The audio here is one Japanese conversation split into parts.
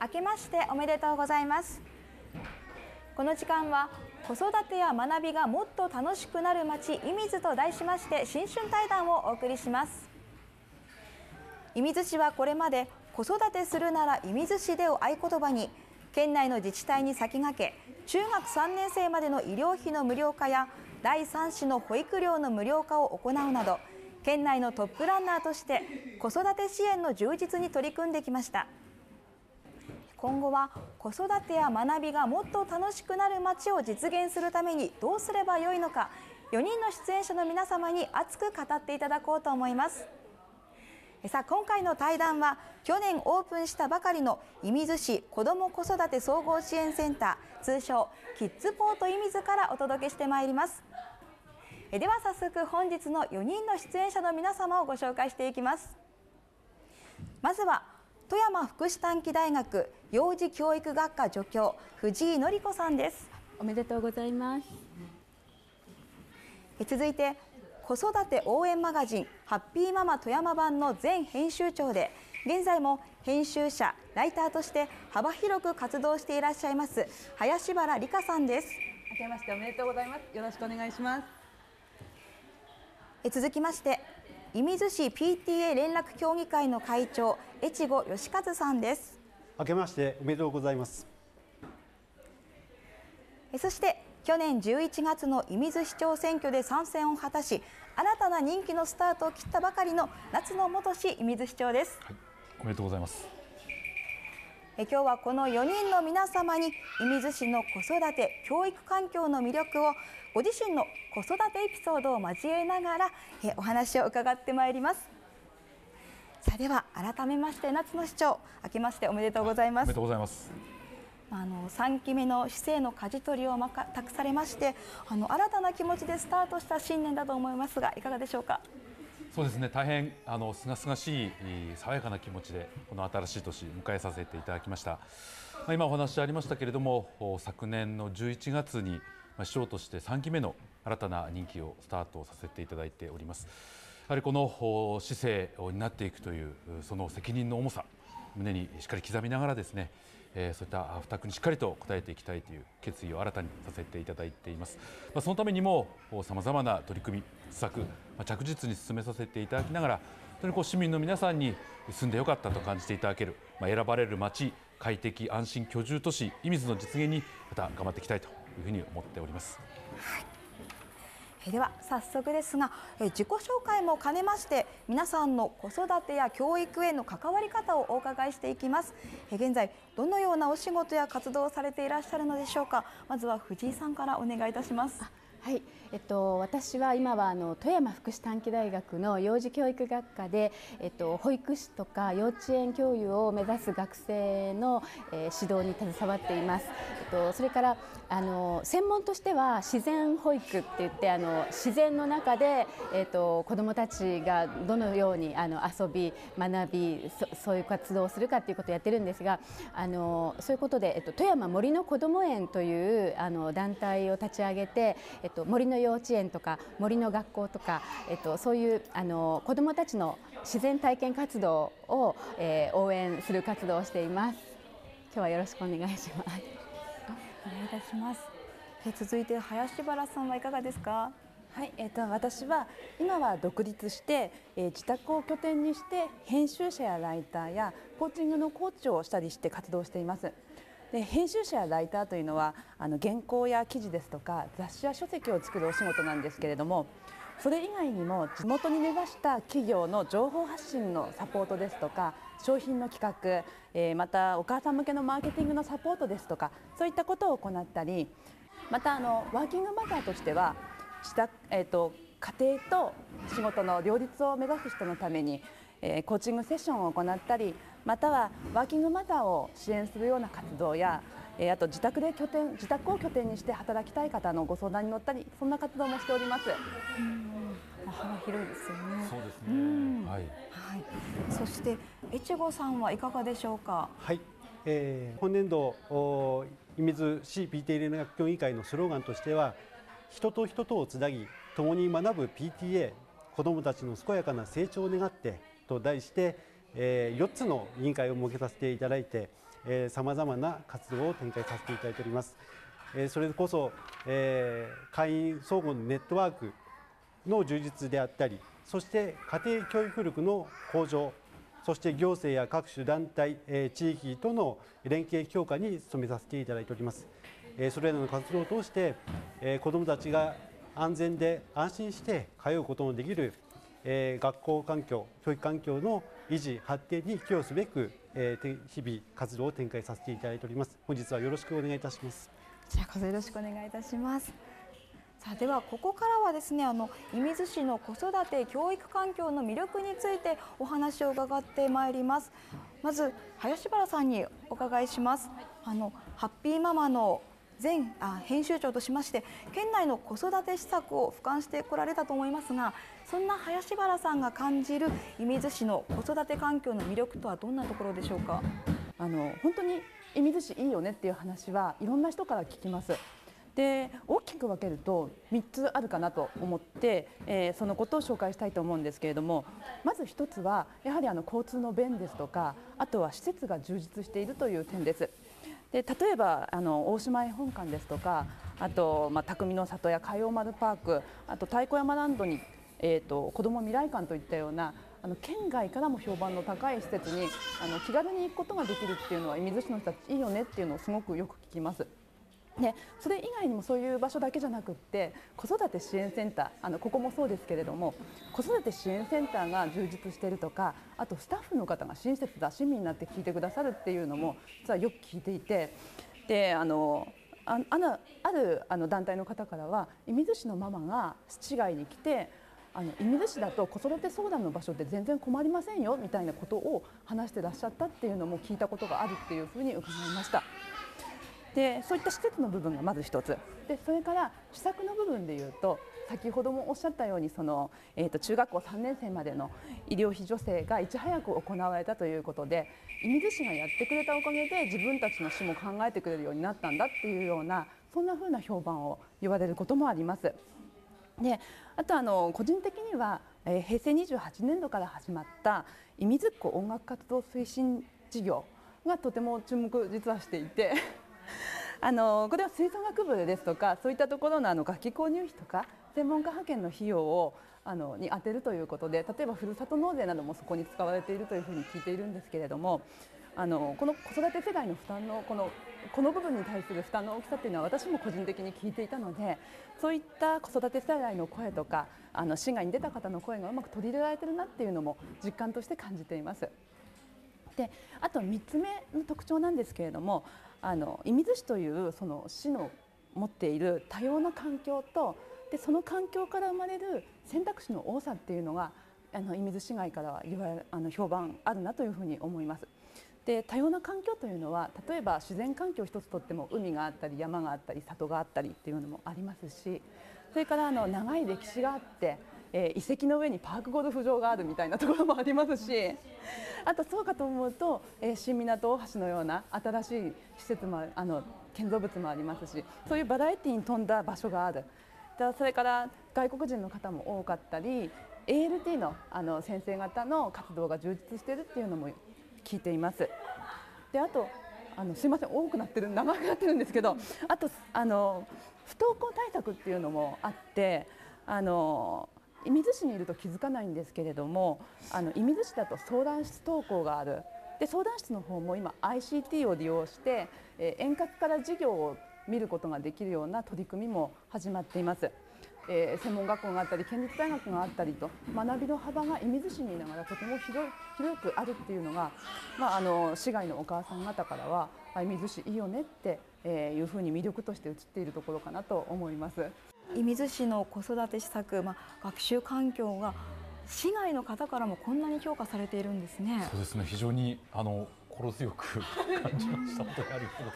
明けましておめでとうございます。この時間は子育てや学びがもっと楽しくなる街射水と題しまして新春対談をお送りします。射水市はこれまで子育てするなら射水市でを合言葉に県内の自治体に先駆け中学3年生までの医療費の無料化や第3子の保育料の無料化を行うなど県内のトップランナーとして子育て支援の充実に取り組んできました。今後は子育てや学びがもっと楽しくなる街を実現するためにどうすればよいのか、4人の出演者の皆様に熱く語っていただこうと思います。さあ、今回の対談は去年オープンしたばかりの射水市子ども子育て総合支援センター、通称キッズポート射水からお届けしてまいります。では早速本日の4人の出演者の皆様をご紹介していきます。まずは富山福祉短期大学幼児教育学科助教、藤井典子さんです。 おめでとうございます。 続いて子育て応援マガジンハッピーママ富山版の前編集長で現在も編集者ライターとして幅広く活動していらっしゃいます林原理香さんです。 明けましておめでとうございます。よろしくお願いします。 続きまして射水市 PTA 連絡協議会の会長、越後義和さんです。 明けましておめでとうございます。 そして去年11月の射水市長選挙で参戦を果たし新たな任期のスタートを切ったばかりの夏野元志射水市長です。 はい、おめでとうございます。 今日はこの4人の皆様に射水市の子育て教育環境の魅力をご自身の子育てエピソードを交えながらお話を伺ってまいります。さあ、では改めまして夏野市長、明けましておめでとうございます。 おめでとうございます。 3期目の市政の舵取りを託されまして新たな気持ちでスタートした新年だと思いますがいかがでしょうか。 そうですね、大変すがすがしい爽やかな気持ちでこの新しい年迎えさせていただきました。今お話ありましたけれども昨年の11月に市長として3期目の新たな任期をスタートさせていただいております。やはりこの市政を担っていくというその責任の重さ胸にしっかり刻みながらですね、そういった負託にしっかりと応えていきたいという決意を新たにさせていただいています。そのためにもさまざまな取り組み施策着実に進めさせていただきながら本当に市民の皆さんに住んでよかったと感じていただける、選ばれる街、快適安心居住都市射水の実現にまた頑張っていきたいというふうに思っております。 では早速ですが自己紹介も兼ねまして皆さんの子育てや教育への関わり方をお伺いしていきます。現在どのようなお仕事や活動をされていらっしゃるのでしょうか。まずは藤井さんからお願いいたします。 はい、私は今は富山福祉短期大学の幼児教育学科で、保育士とか幼稚園教諭を目指す学生の、指導に携わっています。それから専門としては自然保育って言って自然の中で、子どもたちがどのように遊び学びそういう活動をするかということをやってるんですがそういうことで、富山森のこども園という団体を立ち上げて、森の幼稚園とか森の学校とか、そういう子どもたちの自然体験活動を、応援する活動をしています。今日はよろしくお願いします。 お願いいたします。続いて林原さんはいかがですか。 はい、私は今は独立して、自宅を拠点にして編集者やライターやコーチングのコーチをしたりして活動しています。で編集者やライターというのは原稿や記事ですとか雑誌や書籍を作るお仕事なんですけれども、それ以外にも地元に根ざした企業の情報発信のサポートですとか商品の企画、またお母さん向けのマーケティングのサポートですとかそういったことを行ったり、またワーキングマザーとしては家庭と仕事の両立を目指す人のためにコーチングセッションを行ったり、またはワーキングマザーを支援するような活動やあと自宅を拠点にして働きたい方のご相談に乗ったり、そんな活動もしております。 幅広いですよね。 そうですね。はい。 そして越後さんはいかがでしょうか。 はい、本年度射水市 PTA 連絡協議会のスローガンとしては人と人とをつなぎ共に学ぶ PTA 子どもたちの健やかな成長を願ってと題して、4つの委員会を設けさせていただいて、 さまざまな活動を展開させていただいております。それこそ、会員相互のネットワークの充実であったり、そして家庭教育力の向上、そして行政や各種団体、地域との連携強化に努めさせていただいております。それらの活動を通して、子どもたちが安全で安心して通うことのできる、学校環境、教育環境の維持発展に寄与すべく、日々活動を展開させていただいております。本日はよろしくお願いいたします。 こちらこそよろしくお願いいたします。さあ、ではここからはですね、射水市の子育て教育環境の魅力についてお話を伺ってまいります。まず林原さんにお伺いします。ハッピーママの編集長としまして、県内の子育て施策を俯瞰してこられたと思いますが、そんな林原さんが感じる射水市の子育て環境の魅力とはどんなところでしょうか。 本当に射水市いいよねっていう話はいろんな人から聞きます。で、大きく分けると3つあるかなと思って、そのことを紹介したいと思うんですけれども、まず1つはやはり交通の便ですとか、あとは施設が充実しているという点です。で、例えば大島絵本館ですとか、あと、匠の里や海洋丸パーク、あと太鼓山ランドに、子ども未来館といったような県外からも評判の高い施設に気軽に行くことができるっていうのは射水市の人たちいいよねっていうのをすごくよく聞きます。で、それ以外にもそういう場所だけじゃなくって、子育て支援センター、ここもそうですけれども、子育て支援センターが充実しているとか、あとスタッフの方が親切だ、親身になって聞いてくださるっていうのも実はよく聞いていて、で、ある団体の方からは、射水市のママが市外に来て、射水市だと子育て相談の場所って全然困りませんよみたいなことを話してらっしゃったっていうのも聞いたことがあるっていうふうに伺いました。で、そういった施設の部分がまず一つで、それから施策の部分でいうと、先ほどもおっしゃったように中学校3年生までの医療費助成がいち早く行われたということで、射水市がやってくれたおかげで自分たちの市も考えてくれるようになったんだっていうような、そんな風な評判を言われることもあります。で、あと個人的には、平成28年度から始まった射水っ子音楽活動推進事業がとても注目実はしていてこれは吹奏楽部ですとか、そういったところの楽器購入費とか専門家派遣の費用をに充てるということで、例えばふるさと納税などもそこに使われているというふうに聞いているんですけれども、この子育て世代の負担のこの部分に対する負担の大きさというのは私も個人的に聞いていたので、そういった子育て世代の声とか市外に出た方の声がうまく取り入れられているなっていうのも実感として感じています。で、あと3つ目の特徴なんですけれども、射水市というその市の持っている多様な環境と、でその環境から生まれる選択肢の多さっていうのが射水市街からは評判あるなというふうに思います。で、多様な環境というのは、例えば自然環境一つとっても海があったり山があったり里があったりっていうのもありますし、それから長い歴史があって、遺跡の上にパークゴルフ場があるみたいなところもありますし、あとそうかと思うと、新港大橋のような新しい施設も建造物もありますし、そういうバラエティに富んだ場所がある。それから外国人の方も多かったり、 ALT の先生方の活動が充実しているっていうのも聞いています。で、あとすいません、長くなってるんですけど、あと不登校対策っていうのもあって、射水市にいると気づかないんですけれども、射水市だと相談室登校がある。で、相談室の方も今 ICT を利用して、遠隔から授業を見ることができるような取り組みも始まっています。専門学校があったり県立大学があったりと、学びの幅が射水市にいながらとても広くあるっていうのが、市外のお母さん方からは射水市いいよねっていうふうに魅力として映っているところかなと思います。 射水市の子育て施策、学習環境が市外の方からもこんなに評価されているんですね。 そうですね、非常に心強く感じました。本当にありがとうございます。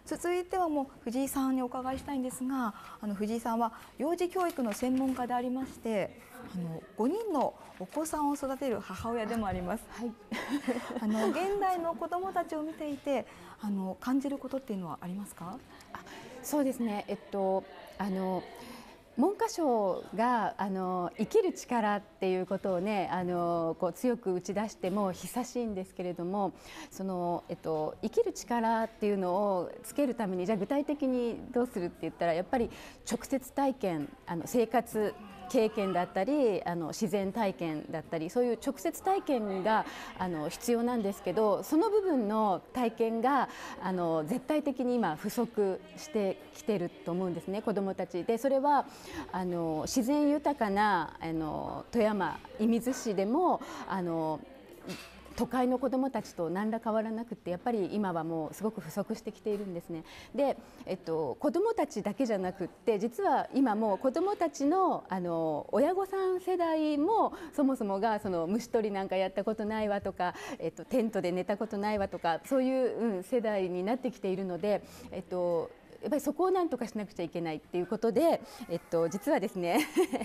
続いてはもう藤井さんにお伺いしたいんですが、藤井さんは幼児教育の専門家でありまして、5人のお子さんを育てる母親でもあります。はい、現代の子どもたちを見ていて感じることっていうのはありますか？ そうですね、 文科省が生きる力っていうことをねこう強く打ち出しても久しいんですけれども、その、生きる力っていうのをつけるためにじゃあ具体的にどうするって言ったら、やっぱり直接体験、生活経験だったり自然体験だったり、そういう直接体験が必要なんですけど、その部分の体験が絶対的に今不足してきてると思うんですね、子どもたちで。それは自然豊かな富山射水市でも都会の子どもたちと何ら変わらなくて、やっぱり今はもうすごく不足してきているんですね。で、子どもたちだけじゃなくって、実は今もう子どもたちの親御さん世代もそもそもが虫取りなんかやったことないわとか、テントで寝たことないわとか、そういう、世代になってきているので、やっぱりそこをなんとかしなくちゃいけないっていうことで、実はですね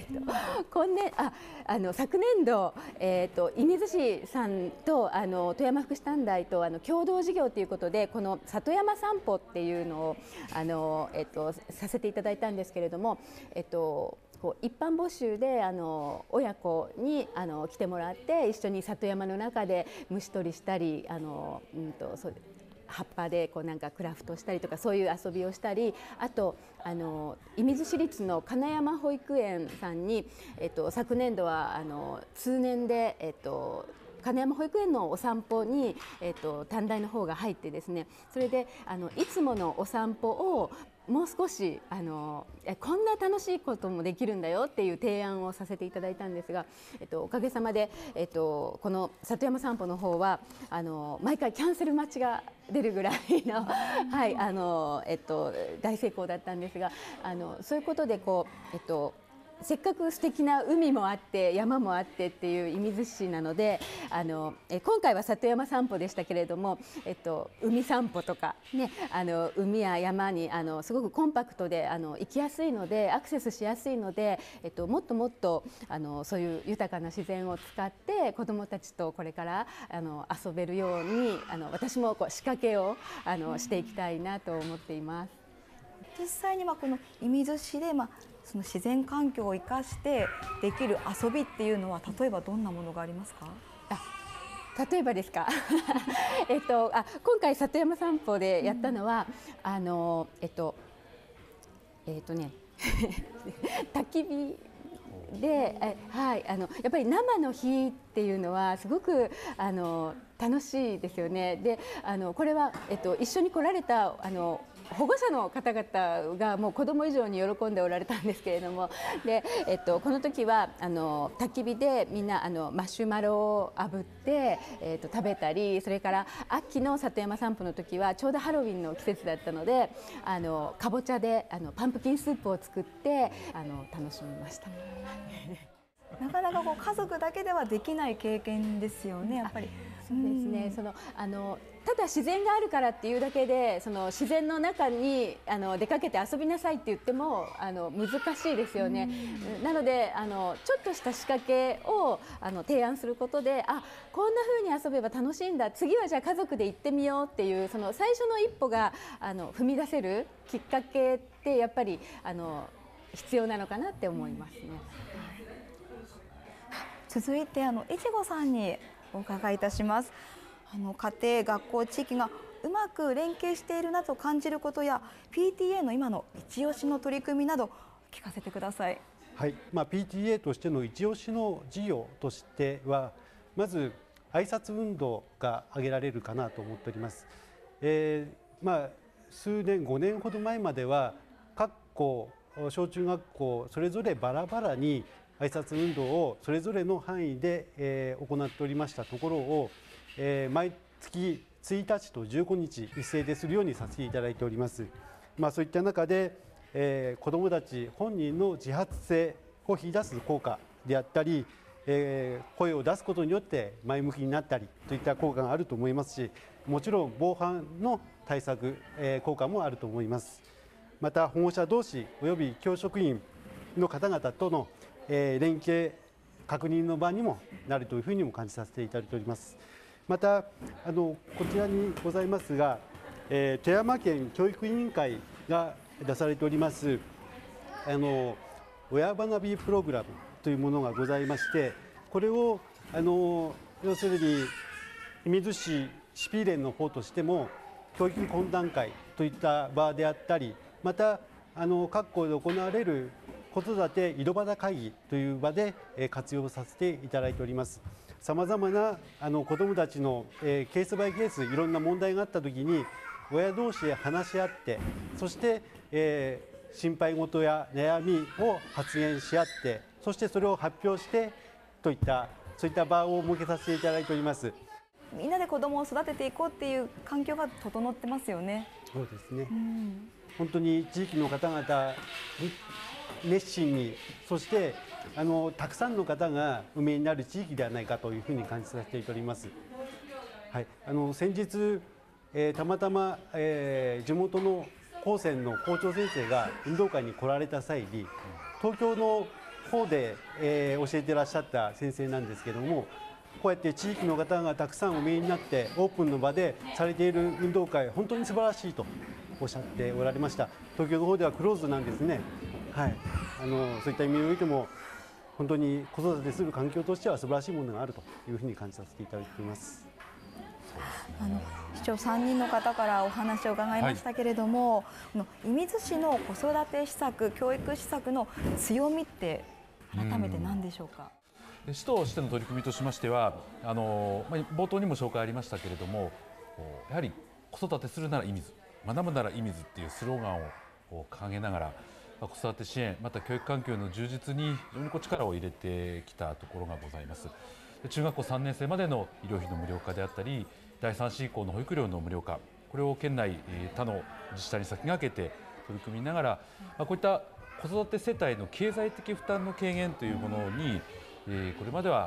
昨年度、射水市さんと富山福祉短大と共同事業ということで、この里山散歩っていうのをさせていただいたんですけれども、一般募集で親子に来てもらって、一緒に里山の中で虫取りしたり葉っぱでなんかクラフトしたりとか、そういう遊びをしたり、あと射水市立の金山保育園さんに、昨年度は通年で、金山保育園のお散歩に、短大の方が入ってですね、それでいつものお散歩をもう少しこんな楽しいこともできるんだよっていう提案をさせていただいたんですが、おかげさまで、この里山散歩の方は毎回キャンセル待ちが出るぐらいの、大成功だったんですが、そういうことでせっかく素敵な海もあって山もあってっていう射水市なので、今回は里山散歩でしたけれども、海散歩とかね、海や山にすごくコンパクトで行きやすいので、アクセスしやすいので、もっともっとそういう豊かな自然を使って子どもたちとこれから遊べるように私も仕掛けをしていきたいなと思っています。 実際にこの射水市でその自然環境を生かしてできる遊びっていうのは、例えばどんなものがありますか？ 例えばですか今回里山散歩でやったのは、焚き火で、やっぱり生の火っていうのはすごく楽しいですよね。でこれは、一緒に来られた保護者の方々がもう子ども以上に喜んでおられたんですけれども、で、この時は焚き火でみんなマシュマロを炙って、食べたり、それから秋の里山散歩の時はちょうどハロウィンの季節だったのでかぼちゃでパンプキンスープを作って楽しみました。 なかなか家族だけではできない経験ですよね、やっぱり。 そうですね。ただ自然があるからっていうだけで自然の中に出かけて遊びなさいって言っても難しいですよね。なのでちょっとした仕掛けを提案することで、こんな風に遊べば楽しいんだ、次はじゃあ家族で行ってみようっていう最初の一歩が踏み出せるきっかけってやっぱり必要なのかなって思いますね。 続いて越後さんにお伺いいたします。家庭、学校、地域がうまく連携しているなと感じることや PTA の今の一押しの取り組みなど聞かせてください。 はい、PTA としての一押しの事業としては、まず挨拶運動が挙げられるかなと思っております。数年5年ほど前までは各校小中学校それぞれバラバラに挨拶運動をそれぞれの範囲で、行っておりましたところを、毎月1日と15日一斉でするようにさせていただいております。そういった中で、子どもたち本人の自発性を引き出す効果であったり、声を出すことによって前向きになったりといった効果があると思いますし、もちろん防犯の対策、効果もあると思います。また保護者同士および教職員の方々との連携確認の場にもなるというふうにも感じさせていただいております。またこちらにございますが、富山県教育委員会が出されております親学びプログラムというものがございまして、これを要するに射水市市ピー連の方としても教育懇談会といった場であったり、また各校で行われる子育て井戸端会議という場で活用させていただいております。さまざまな子どもたちのケースバイケース、いろんな問題があったときに親同士で話し合って、そして心配事や悩みを発言し合って、そしてそれを発表してといったそういった場を設けさせていただいております。 みんなで子どもを育てていこうっていう環境が整ってますよね。 そうですね、本当に地域の方々に熱心に、そしてたくさんの方がお見えになる地域ではないかというふうに感じさせております。はい、先日、たまたま、地元の高専の校長先生が運動会に来られた際に、東京の方で、教えていらっしゃった先生なんですけども、こうやって地域の方がたくさんお見えになってオープンの場でされている運動会、本当に素晴らしいとおっしゃっておられました。東京の方ではクローズなんですね。はい、そういった意味においても本当に子育てする環境としては素晴らしいものがあるというふうに感じさせていただいています。 市長3人の方からお話を伺いましたけれども、この射水市の子育て施策、教育施策の強みって改めて何でしょうか。 市としての取り組みとしましては、冒頭にも紹介ありましたけれども、やはり子育てするなら射水、学ぶなら射水っていうスローガンを掲げながら、子育て支援、また教育環境の充実に非常に力を入れてきたところがございます。中学校3年生までの医療費の無料化であったり、第3子以降の保育料の無料化、これを県内他の自治体に先駆けて取り組みながら、こういった子育て世帯の経済的負担の軽減というものに、これまでは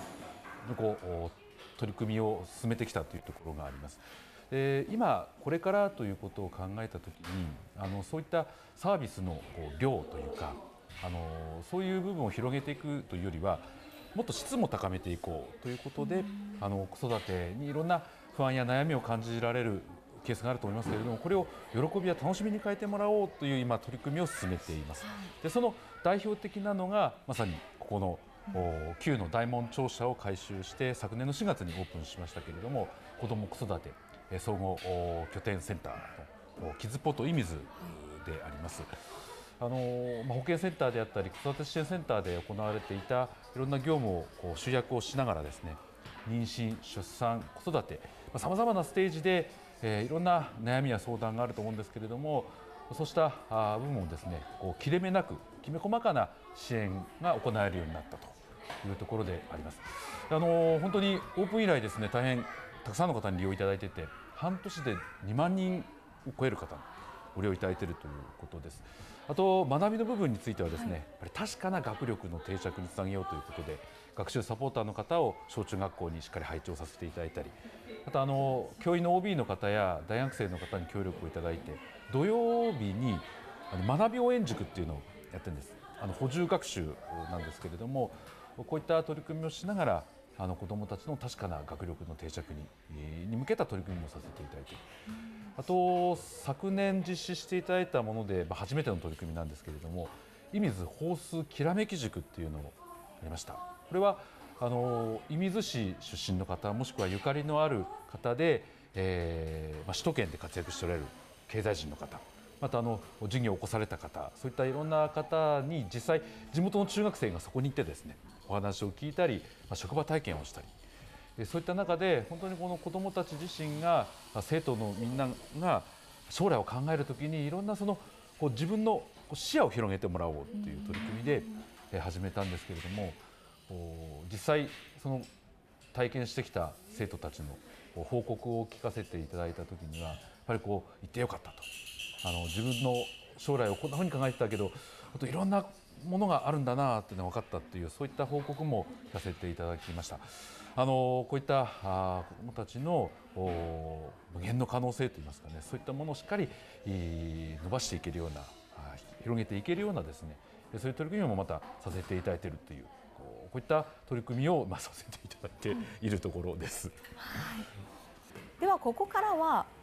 取り組みを進めてきたというところがあります。今これからということを考えたときに、そういったサービスの量というか、そういう部分を広げていくというよりは、もっと質も高めていこうということで、子育てにいろんな不安や悩みを感じられるケースがあると思いますけれども、これを喜びや楽しみに変えてもらおうという今取り組みを進めています。でその代表的なのがまさにここの旧の大門庁舎を改修して昨年の4月にオープンしましたけれども、子ども子育て総合拠点センターのキズポート射水であります。保健センターであったり子育て支援センターで行われていたいろんな業務を集約をしながらですね、妊娠、出産、子育てさまざまなステージでいろんな悩みや相談があると思うんですけれども、そうした部分をですね切れ目なくきめ細かな支援が行えるようになったというところであります。本当にオープン以来ですね、大変たくさんの方に利用いただいていて、半年で2万人を超える方にご利用いただいているということです。あと学びの部分についてはですね、やっぱり確かな学力の定着につなげようということで、学習サポーターの方を小中学校にしっかり配置をさせていただいたり、また教員の OB の方や大学生の方に協力をいただいて、土曜日に学び応援塾っていうのをやってるんです。補充学習なんですけれども、こういった取り組みをしながら子どもたちの確かな学力の定着に向けた取り組みもさせていただいている。あと昨年実施していただいたもので、初めての取り組みなんですけれども、射水放水きらめき塾っていうのをやりました。これは射水市出身の方、もしくはゆかりのある方で、首都圏で活躍しておられる経済人の方、また事業を起こされた方、そういったいろんな方に実際地元の中学生がそこに行ってですね、お話を聞いたり、職場体験をしたり、そういった中で本当にこの子どもたち自身が、生徒のみんなが将来を考えるときにいろんな自分の視野を広げてもらおうという取り組みで始めたんですけれども、実際その体験してきた生徒たちの報告を聞かせていただいたときには、やっぱり行ってよかったと、自分の将来をこんなふうに考えてたけど、あといろんなものがあるんだなっていうのが分かったっていう、そういった報告も聞かせていただきました。こういった子どもたちの無限の可能性といいますかね、そういったものをしっかり伸ばしていけるような、広げていけるようなですね、そういう取り組みもまたさせていただいているという、こういった取り組みをさせていただいているところです。 ではここからは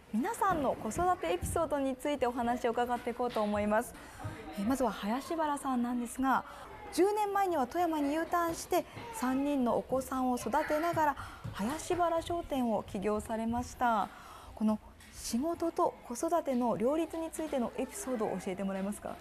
皆さんの子育てエピソードについてお話を伺っていこうと思います。まずは林原さんなんですが、10年前には富山に U ターンして3人のお子さんを育てながら林原商店を起業されました。この仕事と子育ての両立についてのエピソードを教えてもらえますか？ はい、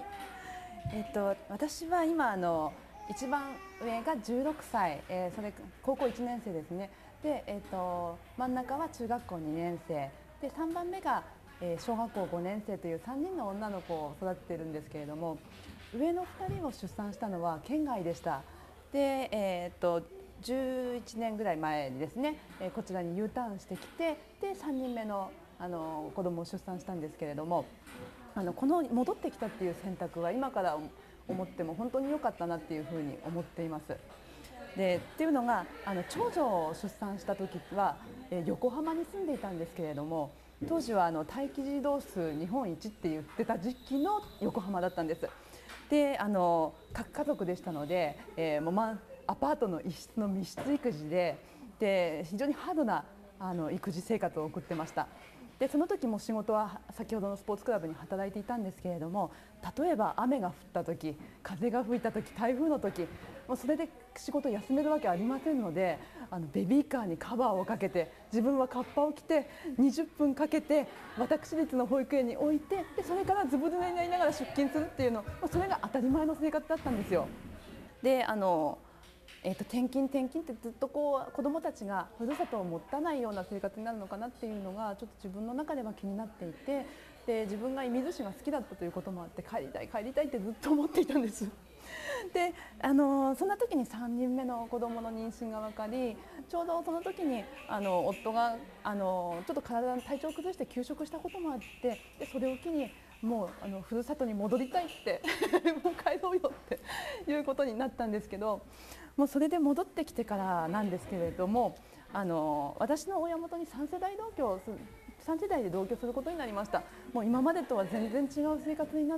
私は今一番上が16歳、それ高校1年生ですね。で、真ん中は中学校2年生で、3番目が、小学校5年生という3人の女の子を育てているんですけれども、上の2人を出産したのは県外でした。で、11年ぐらい前にですね、こちらに U ターンしてきて、で3人目の子供を出産したんですけれども、この戻ってきたっていう選択は今から思っても本当に良かったなっていうふうに思っています。でっていうのが長女を出産した時は、横浜に住んでいたんですけれども、当時は待機児童数日本一って言ってた時期の横浜だったんです。で各家族でしたので、アパートの一室の密室育児で非常にハードな育児生活を送ってました。でその時も仕事は先ほどのスポーツクラブに働いていたんですけれども、例えば雨が降った時、風が吹いた時、台風の時、もうそれで仕事を休めるわけありませんので、ベビーカーにカバーをかけて、自分はカッパを着て20分かけて私立の保育園に置いて、でそれからずぶ濡れになりながら出勤するっていうの、それが当たり前の生活だったんですよ。で転勤ってずっと子どもたちがふるさとを持たないような生活になるのかなっていうのがちょっと自分の中では気になっていて、で自分が射水市が好きだったということもあって、帰りたいってずっと思っていたんです。でそんな時に3人目の子どもの妊娠が分かり、ちょうどその時に夫がちょっと体調を崩して休職したこともあって、でそれを機にもうふるさとに戻りたいってもう帰ろうよっていうことになったんですけど、もうそれで戻ってきてからなんですけれども、私の親元に3世代で同居することになりました。もう今までとは全然違う生活になって、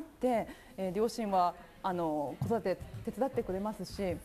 両親は子育て手伝ってくれますし、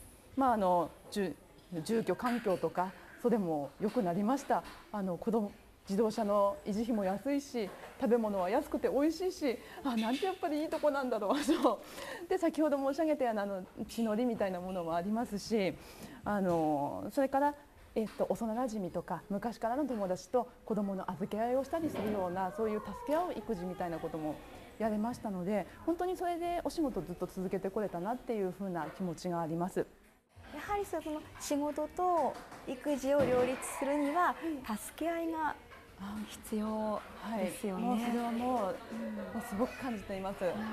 住居環境とかそれも良くなりました。自動車の維持費も安いし、食べ物は安くて美味しいし、なんてやっぱりいいとこなんだろうと。で先ほど申し上げたような血のりみたいなものもありますし、それから、幼なじみとか昔からの友達と子どもの預け合いをしたりするような、そういう助け合う育児みたいなこともやれましたので、本当にそれでお仕事をずっと続けてこれたなっていうふうな気持ちがあります。 やはりその仕事と育児を両立するには助け合いが必要ですよね。 もうそれはもうすごく感じています。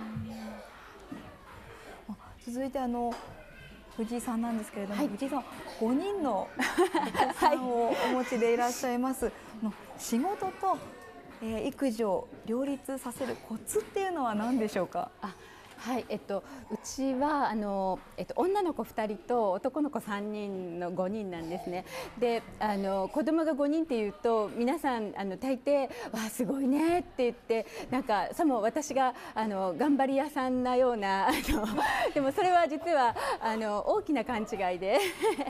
続いて藤井さんなんですけれども、藤井さん5人のお子さんをお持ちでいらっしゃいます。仕事と、育児を両立させるコツっていうのは何でしょうか？ はい、うちは女の子2人と男の子3人の5人なんですね。で子供が5人っていうと皆さん大抵「わあすごいね」って言って、なんかさも私が頑張り屋さんなようなでもそれは実は大きな勘違いで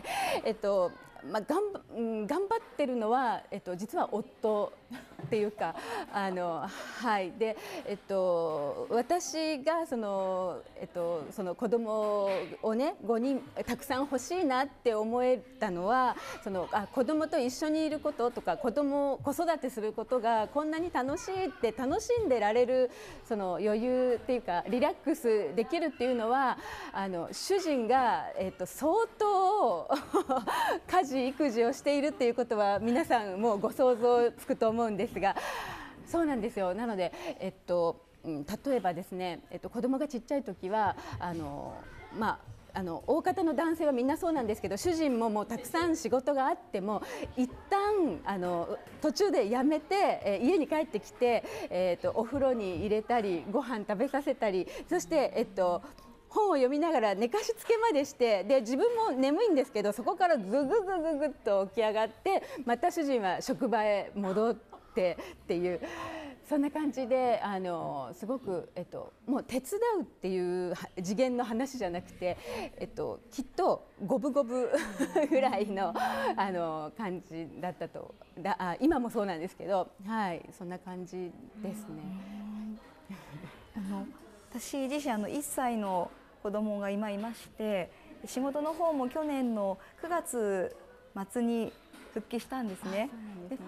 頑張ってるのは、実は夫っていうかはいで私がその子供をね5人たくさん欲しいなって思えたのは、子供と一緒にいることとか子育てすることがこんなに楽しいって楽しんでられるその余裕っていうかリラックスできるっていうのは主人が、相当家事育児をしているっていうことは皆さんもうご想像つくと思うんですが、そうなんですよ。なので、例えばですね、子供がちっちゃい時は大方の男性はみんなそうなんですけど、主人ももうたくさん仕事があっても一旦途中でやめて、家に帰ってきて、お風呂に入れたりご飯食べさせたり、そして本を読みながら寝かしつけまでして、で自分も眠いんですけどそこからぐっと起き上がって、また主人は職場へ戻ってっていう、 そんな感じで、すごく、もう手伝うっていう次元の話じゃなくて、きっと五分五分ぐらいの、感じだったと、今もそうなんですけど、はい、そんな感じですね。 私自身1歳の子供が今いまして、仕事の方も去年の9月末に復帰したんですね。で、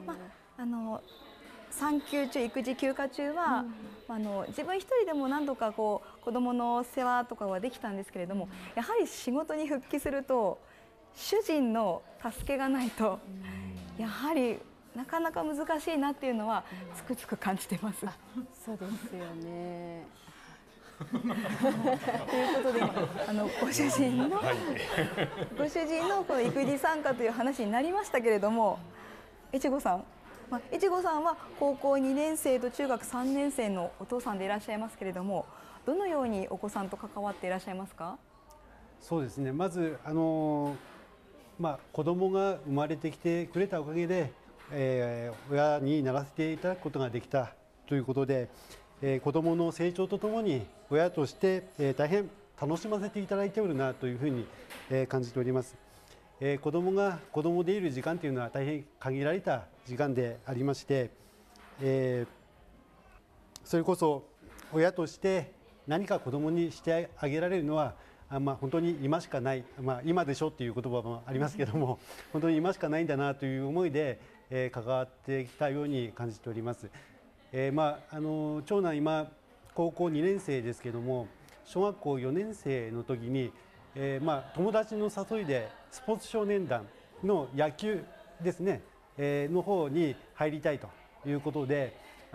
産休中、育児休暇中は、自分一人でも何度か子どもの世話とかはできたんですけれども、やはり仕事に復帰すると主人の助けがないと、やはりなかなか難しいなっていうのはつくづく感じてます。 そうですよね。 ということで、ご主人のこの育児参加という話になりましたけれども、越後さんは高校2年生と中学3年生のお父さんでいらっしゃいますけれども、どのようにお子さんと関わっていらっしゃいますか？ そうですね、まず子供が生まれてきてくれたおかげで、親にならせていただくことができたということで、子どもの成長とともに親として、大変楽しませていただいておるなというふうに、感じております。子どもが子どもでいる時間というのは大変限られた時間でありまして、それこそ親として何か子どもにしてあげられるのは本当に今しかない、今でしょっていう言葉もありますけども本当に今しかないんだなという思いで、関わってきたように感じております。長男今高校2年生ですけども、小学校4年生の時に、友達の誘いでスポーツ少年団の野球ですね、の方に入りたいということで、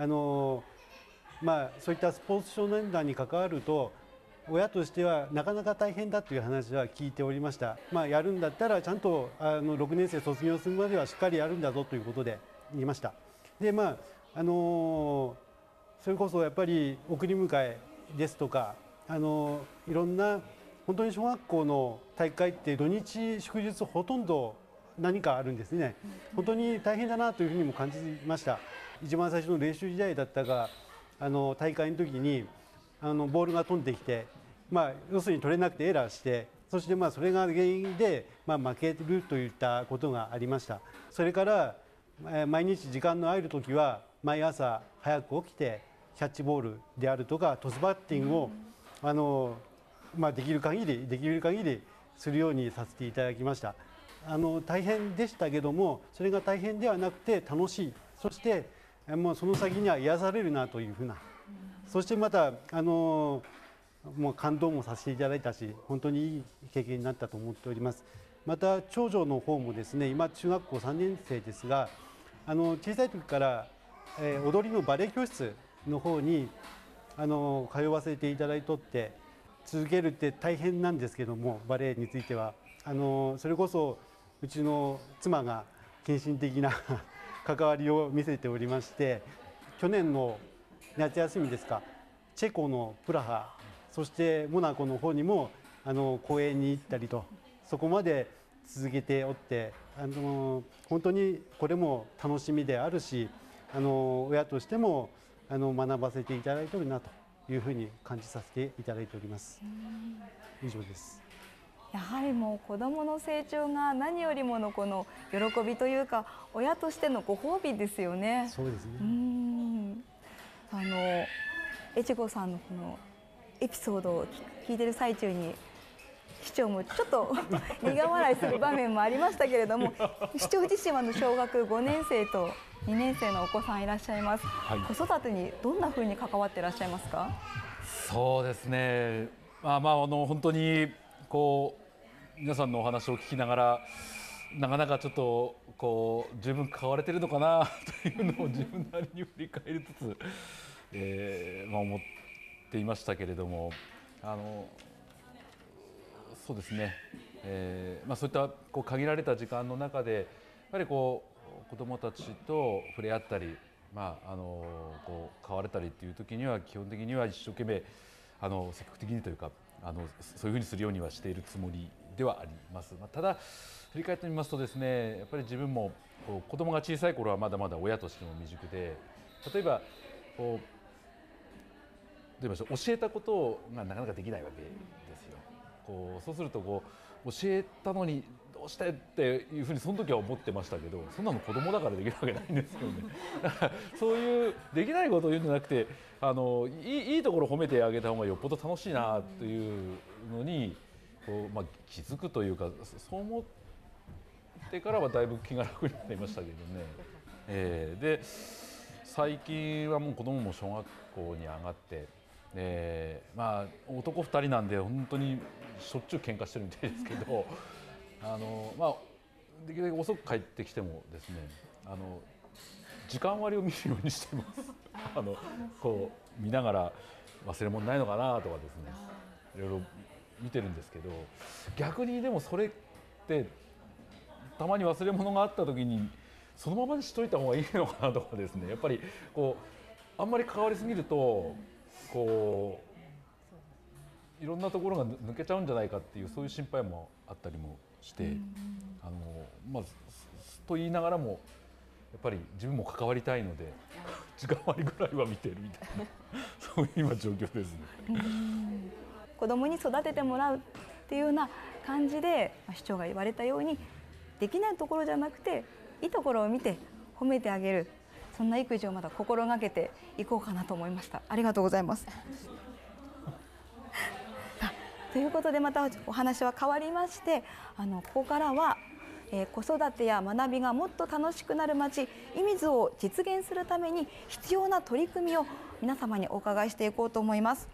そういったスポーツ少年団に関わると親としてはなかなか大変だという話は聞いておりました。やるんだったらちゃんと6年生卒業するまではしっかりやるんだぞということで言いました。でそれこそやっぱり送り迎えですとかいろんな本当に小学校の大会って土日祝日ほとんど何かあるんですね。本当に大変だなというふうにも感じました。一番最初の練習時代だったが大会の時にボールが飛んできて、要するに取れなくてエラーして、そしてそれが原因で負けるといったことがありました。それから毎日時間のある時は毎朝早く起きてキャッチボールであるとかトスバッティングをできる限りするようにさせていただきました。大変でしたけども、それが大変ではなくて楽しい、そしてその先には癒されるなというふうな、そしてまたもう感動もさせていただいたし、本当にいい経験になったと思っております。また長女の方もですね、今中学校3年生ですが、小さい時から踊りのバレエ教室の方に通わせていただいとって、続けるって大変なんですけども、バレエについてはそれこそうちの妻が献身的な関わりを見せておりまして、去年の夏休みですか、チェコのプラハ、そしてモナコの方にも公演に行ったりと、そこまで続けておって本当にこれも楽しみであるし、親としても学ばせていただいているなというふうに感じさせていただいております。以上です。 やはりもう子どもの成長が何よりものこの喜びというか、親としてのご褒美ですよね。 そうですね。 越後さんのこのエピソードを聞いている最中に市長もちょっと苦笑いする場面もありましたけれども、市長自身は小学5年生と2年生のお子さんいらっしゃいます、子育てにどんなふうに関わっていらっしゃいますか？ そうですね、本当に皆さんのお話を聞きながら、なかなかちょっと十分関われてるのかなというのを自分なりに振り返りつつ、思っていましたけれども、そうですね、そういった限られた時間の中でやっぱり子どもたちと触れ合ったり、変われたりっていう時には基本的には一生懸命積極的にというかそういうふうにするようにはしているつもりではあります。ただ振り返ってみますとですね、やっぱり自分も子供が小さい頃はまだまだ親としても未熟で、例えばこうどう言いましょう、教えたことがなかなかできないわけですよ。そうすると教えたのにどうしてっていうふうにその時は思ってましたけど、そんなの子供だからできるわけないんですよね。だからそういうできないことを言うんじゃなくて、いいところを褒めてあげた方がよっぽど楽しいなというのに気づくというか、そう思ってからはだいぶ気が楽になりましたけどね。で最近はもう子供も小学校に上がって、男2人なんで本当にしょっちゅう喧嘩してるみたいですけどできるだけ遅く帰ってきてもですね、時間割を見るようにしてます。見ながら忘れ物ないのかなとかですね、いろいろ見てるんですけど、逆にでもそれってたまに忘れ物があった時にそのままにしといた方がいいのかなとかですね、やっぱりあんまり関わりすぎるといろんなところが抜けちゃうんじゃないかっていう、そういう心配もあったりもして、と言いながらもやっぱり自分も関わりたいので時間割ぐらいは見てるみたいなそういう今状況ですね。 子供に育ててもらうっていうような感じで、市長が言われたようにできないところじゃなくていいところを見て褒めてあげる、そんな育児をまた心がけていこうかなと思いました。ありがとうございます。ということでまたお話は変わりまして、ここからは、子育てや学びがもっと楽しくなる街射水を実現するために必要な取り組みを皆様にお伺いしていこうと思います。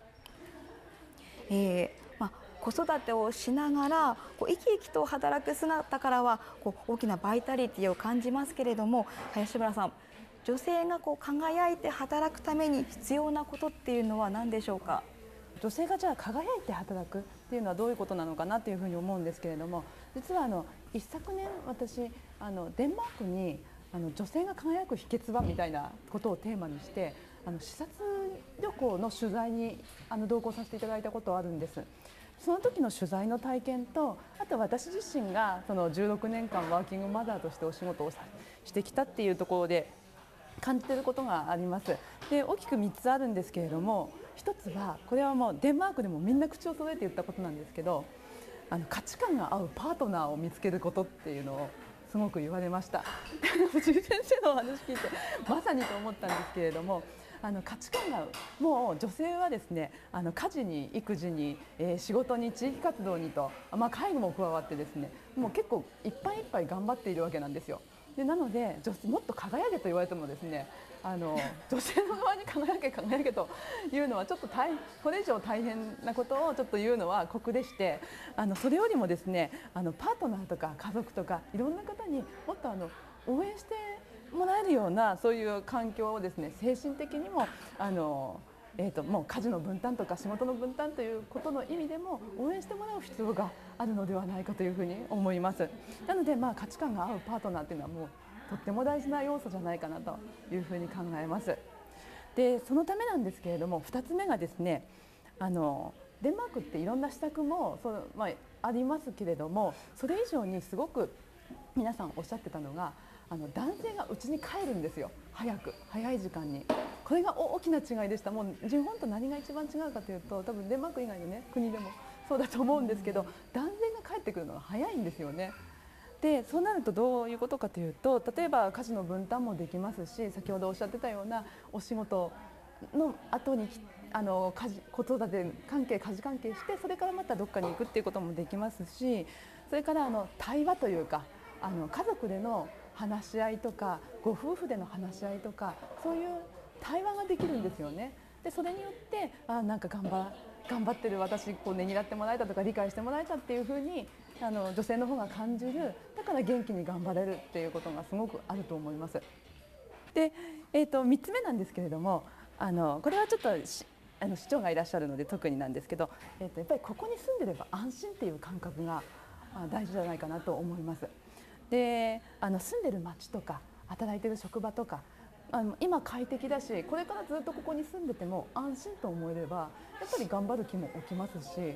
子育てをしながら生き生きと働く姿からは大きなバイタリティを感じますけれども、林村さん、女性が輝いて働くために必要なことっていうのは何でしょうか。 女性がじゃあ輝いて働くっていうのはどういうことなのかなというふうに思うんですけれども、実は一昨年私デンマークに女性が輝く秘訣はみたいなことをテーマにして視察旅行の取材に同行させていただいたことがあるんです。その時の取材の体験と、あと私自身がその16年間ワーキングマザーとしてお仕事をしてきたっていうところで感じていることがあります。で大きく3つあるんですけれども、1つはこれはもうデンマークでもみんな口を揃えて言ったことなんですけど、価値観が合うパートナーを見つけることっていうのをすごく言われました。藤井先生のお話聞いてまさにと思ったんですけれども、価値観が合う、もう女性はですね家事に育児に、仕事に地域活動にと、介護も加わってですね、もう結構いっぱいいっぱい頑張っているわけなんですよ。でなのでもっと輝けと言われてもですね、女性の側に輝け輝けというのはちょっとこれ以上大変なことをちょっと言うのは酷でして、それよりもですねパートナーとか家族とかいろんな方にもっと応援してもらえるようなそういう環境をですね、精神的にももう家事の分担とか仕事の分担ということの意味でも応援してもらう必要があるのではないかというふうに思います。なので価値観が合うパートナーというのはもうとっても大事な要素じゃないかなというふうに考えます。でそのためなんですけれども、2つ目がですね、デンマークっていろんな施策もありますけれども、それ以上にすごく皆さんおっしゃってたのが男性が家に帰るんですよ、早い時間に。これが大きな違いでした。もう日本と何が一番違うかというと、多分デンマーク以外の、国でもそうだと思うんですけど、男性が帰ってくるのが早いんですよね。でそうなるとどういうことかというと、例えば家事の分担もできますし、先ほどおっしゃってたようなお仕事の後に子育て関係家事関係して、それからまたどっかに行くっていうこともできますし、それから対話というか家族での話し合いとかご夫婦での話し合いとか、そういう対話ができるんですよね。でそれによってなんか頑張ってる私ねぎらってもらえたとか理解してもらえたっていうふうに女性の方が感じる。だから元気に頑張れるっていうことがすごくあると思います。で、3つ目なんですけれども、これはちょっと市長がいらっしゃるので特になんですけど、やっぱりここに住んでれば安心っていう感覚が大事じゃないかなと思います。で住んでる町とか働いてる職場とか今快適だし、これからずっとここに住んでても安心と思えればやっぱり頑張る気も起きますし、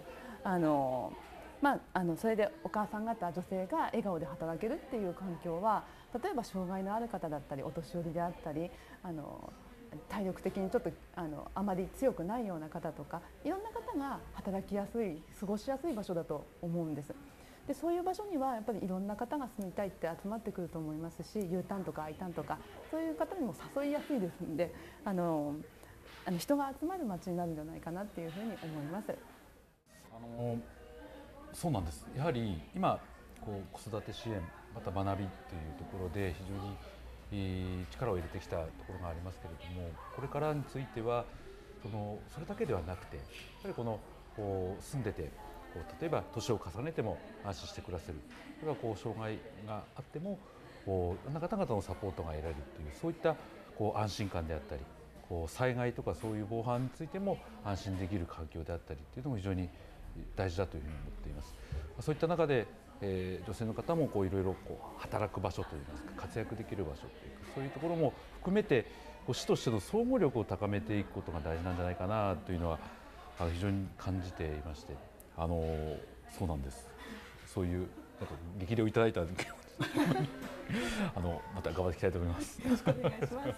それでお母さん方女性が笑顔で働けるっていう環境は、例えば障害のある方だったりお年寄りであったり体力的にちょっとあまり強くないような方とか、いろんな方が働きやすい、過ごしやすい場所だと思うんです。でそういう場所にはやっぱりいろんな方が住みたいって集まってくると思いますし、U ターンとか I ターンとかそういう方にも誘いやすいですので、人が集まる街になるんじゃないかなっていうふうに思います。 そうなんです。やはり今子育て支援また学びっていうところで非常に力を入れてきたところがありますけれども、これからについてはそれだけではなくて、やっぱり住んでて例えば年を重ねても安心して暮らせる、それから障害があってもいろんな方々のサポートが得られるという、そういった安心感であったり、災害とかそういう防犯についても安心できる環境であったりというのも非常に大事だというふうに思っています。そういった中で女性の方もいろいろ働く場所といいますか、活躍できる場所というか、そういうところも含めて市としての総合力を高めていくことが大事なんじゃないかなというのは非常に感じていまして、そうなんです。そういう激励をいただいたのでまた頑張っていきたいと思います。よろしくお願いします。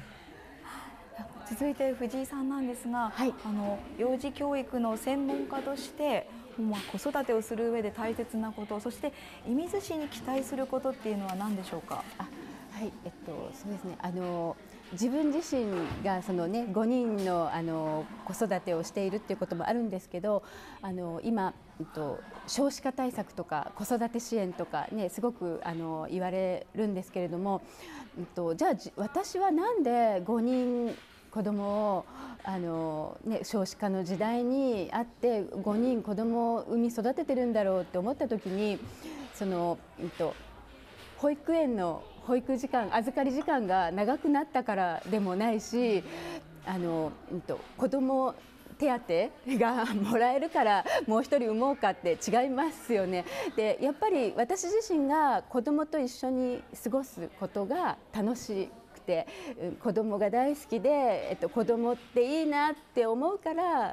続いて藤井さんなんですが、はい、幼児教育の専門家として子育てをする上で大切なこと、そして射水市に期待することっていうのは何でしょうか。 はい、そうですね。自分自身が5人の子育てをしているっていうこともあるんですけど、今少子化対策とか子育て支援とかね、すごく言われるんですけれども、じゃあ私はなんで5人子供を少子化の時代にあって5人子供を産み育ててるんだろうって思った時に、保育園の保育時間、預かり時間が長くなったからでもないし、子供手当がもらえるからもう一人産もうかって違いますよね。でやっぱり私自身が子供と一緒に過ごすことが楽しくて、子供が大好きで、子供っていいなって思うから、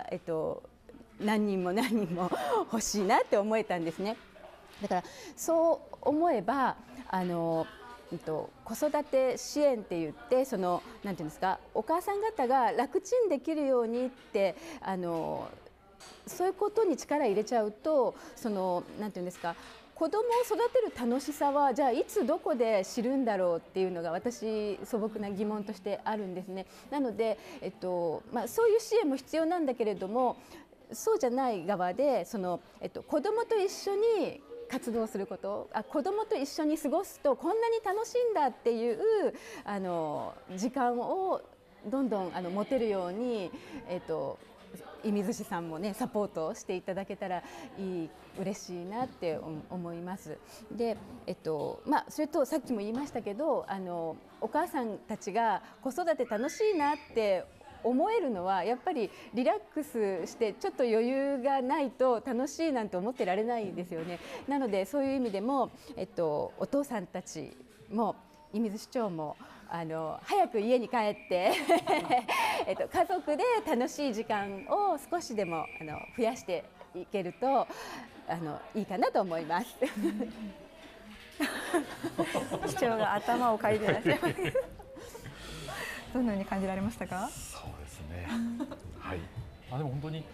何人も欲しいなって思えたんですね。だからそう思えば子育て支援って言ってなんていうんですか、お母さん方が楽ちんできるようにってそういうことに力入れちゃうとなんていうんですか、子供を育てる楽しさはじゃあいつどこで知るんだろうっていうのが私素朴な疑問としてあるんですね。なので、そういう支援も必要なんだけれども、そうじゃない側で子供と一緒に活動すること、子供と一緒に過ごすとこんなに楽しいんだっていう時間をどんどん持てるように、射水市さんもねサポートしていただけたら嬉しいなって思います。で、それとさっきも言いましたけど、お母さんたちが子育て楽しいなって思えるのはやっぱりリラックスしてちょっと余裕がないと楽しいなんて思ってられないですよね。なのでそういう意味でも、お父さんたちも射水市長も早く家に帰って家族で楽しい時間を少しでも増やしていけるといいかなと思います。 市長が頭をかいてらっしゃいます。どのように感じられましたか。 そうですね。はい。でも本当に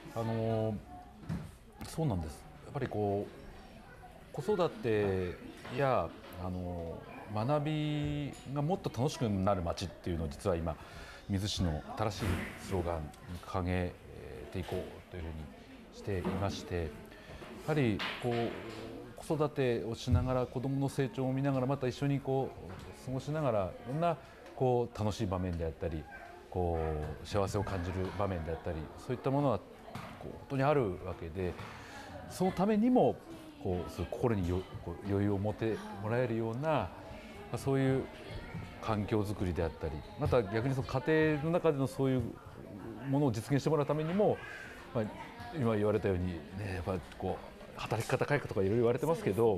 そうなんです。やっぱり子育てや学びがもっと楽しくなる街っていうのを実は今水市の新しいスローガンに掲げていこうというふうにしていまして、やはり子育てをしながら子どもの成長を見ながらまた一緒に過ごしながらいろんな楽しい場面であったり幸せを感じる場面であったり、そういったものは本当にあるわけで、そのためにも心に余裕を持ってもらえるようなそういう環境づくりであったり、また逆に家庭の中でのそういうものを実現してもらうためにも、今言われたように、ね、やっぱ働き方改革とかいろいろ言われてますけど、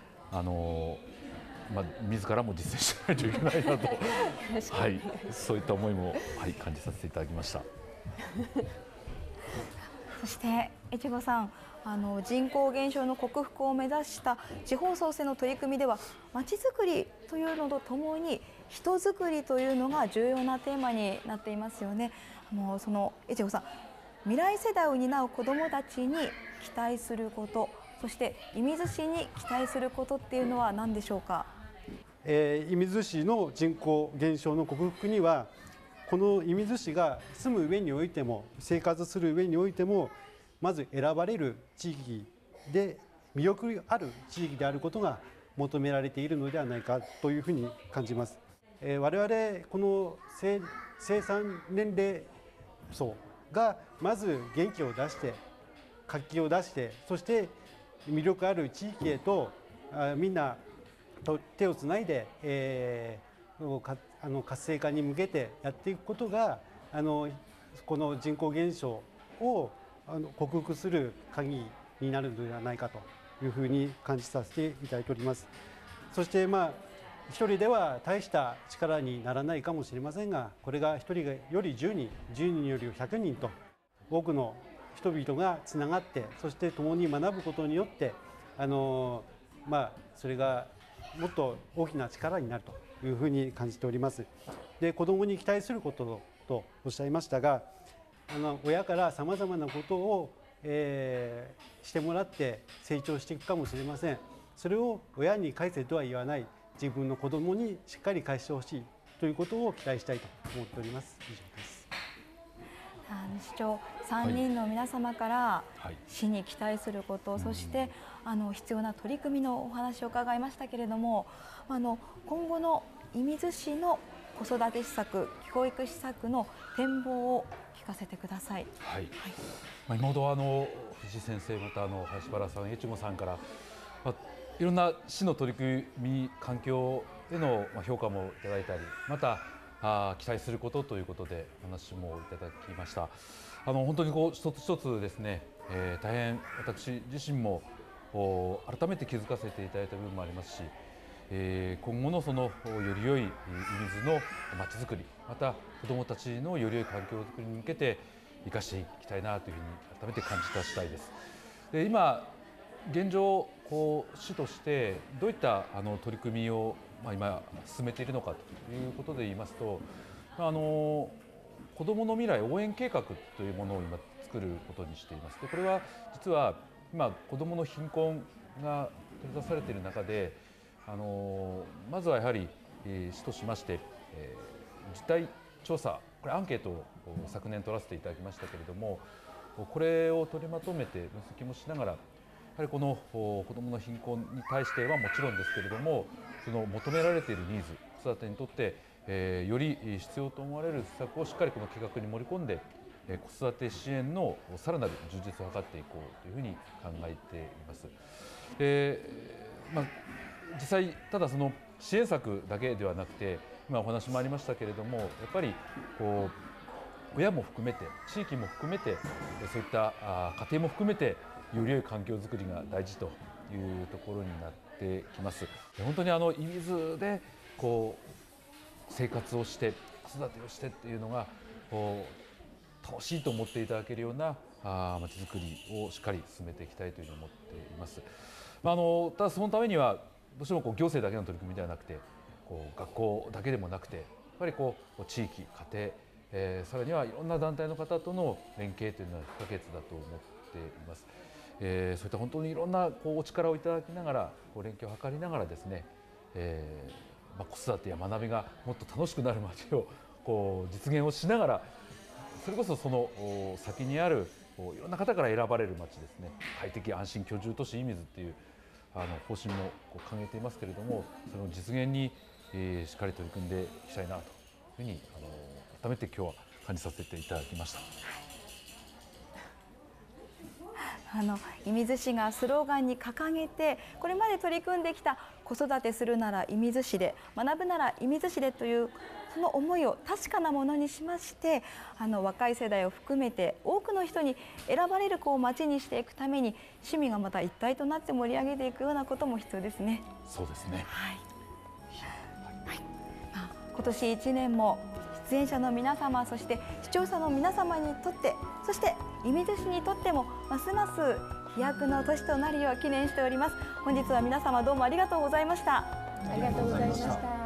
自らも実践しないといけないなとはい、そういった思いも、感じさせていただきました。 そして越後さん、人口減少の克服を目指した地方創生の取り組みでは、まちづくりというのとともに人づくりというのが重要なテーマになっていますよね。その越後さん、未来世代を担う子どもたちに期待すること、そして射水市に期待することっていうのは何でしょうか。 射水市の人口減少の克服には、この射水市が住む上においても生活する上においても、まず選ばれる地域で魅力ある地域であることが求められているのではないかというふうに感じます。我々この生産年齢層がまず元気を出して活気を出して、そして魅力ある地域へとみんなと手をつないで、活性化に向けてやっていくことがこの人口減少を克服する鍵になるのではないかというふうに感じさせていただいております。そして一人では大した力にならないかもしれませんが、これが一人より10人、10人より100人と多くの人々がつながって、そして共に学ぶことによってそれがもっと大きな力になるというふうに感じております。で、子どもに期待することとおっしゃいましたが、親からさまざまなことを、してもらって成長していくかもしれません。それを親に返せとは言わない、自分の子どもにしっかり返してほしいということを期待したいと思っております。以上です。 市長、3人の皆様から市に期待すること、そして必要な取り組みのお話を伺いましたけれども、今後の射水市の子育て施策、教育施策の展望を聞かせてください。 はい、今ほど藤井先生、また林原さん、越後さんから、いろんな市の取り組み、環境への評価もいただいたり、また期待することということで話もいただきました。本当に一つ一つですね、大変私自身も改めて気づかせていただいた部分もありますし、今後のそのより良い射水のまちづくり、また子どもたちのより良い環境づくりに向けて生かしていきたいなというふうに改めて感じた次第です。で、今現状市としてどういった取り組みを今進めているのかということで言いますと、子どもの未来応援計画というものを今作ることにしています。で、これは実は今子どもの貧困が取り出されている中で、まずはやはり市としまして、実態調査、これアンケートを昨年取らせていただきましたけれども、これを取りまとめて分析もしながら、やはりこの子どもの貧困に対してはもちろんですけれども、その求められているニーズ、子育てにとって、より必要と思われる施策をしっかりこの計画に盛り込んで、子育て支援のさらなる充実を図っていこうというふうに考えています。実際、ただその支援策だけではなくて、今お話もありましたけれども、やっぱり親も含めて、地域も含めて、そういった家庭も含めてより良い環境づくりが大事というところになってきます。本当に射水で生活をして子育てをしてっていうのが楽しいと思っていただけるようなまちづくりをしっかり進めていきたいというふうに思っています。ただそのためにはどうしても行政だけの取り組みではなくて、学校だけでもなくて、やっぱり地域、家庭、さらにはいろんな団体の方との連携というのは不可欠だと思っています。そういった本当にいろんなお力をいただきながら、連携を図りながらですね、子育てや学びがもっと楽しくなる街を実現をしながら、それこそその先にあるいろんな方から選ばれる街ですね、快適安心居住都市射水っていう方針も掲げていますけれども、その実現にしっかり取り組んでいきたいなというふうに改めて今日は感じさせていただきました。 射水市がスローガンに掲げて、これまで取り組んできた子育てするなら射水市で、学ぶなら射水市でというその思いを確かなものにしまして、若い世代を含めて多くの人に選ばれる街にしていくために、市民がまた一体となって盛り上げていくようなことも必要ですね。 そうですね。 今年1年も出演者の皆様、そして視聴者の皆様にとって、そして射水市にとってもますます飛躍の年となるよう記念しております。本日は皆様どうもありがとうございました。 ありがとうございました。